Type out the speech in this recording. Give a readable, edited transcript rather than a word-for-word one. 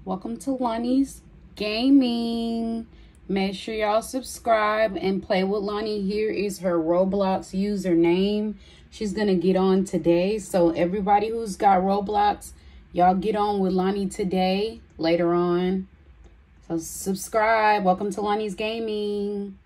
Welcome to Lani's Gaming. Make sure y'all subscribe and play with Lani. Here is her Roblox username. She's gonna get on today. So everybody who's got Roblox, y'all get on with Lani today, later on. So subscribe. Welcome to Lani's Gaming.